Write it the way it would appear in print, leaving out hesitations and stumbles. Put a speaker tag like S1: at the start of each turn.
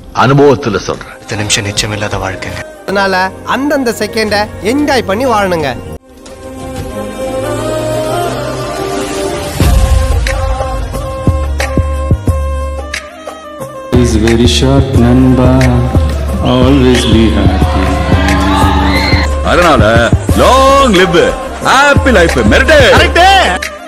S1: அனுபவத்துல சொல்றேன்.
S2: இந்த நிமிஷம் நிச்சயம் இல்லாத வாழ்க்கைங்க.
S3: அதனால அந்தந்த செகண்ட என்ஜாய் பண்ணி வாழணுங்க.
S4: Is very short number, always be happy.
S1: அதனால long live happy life. மெரிட்டே.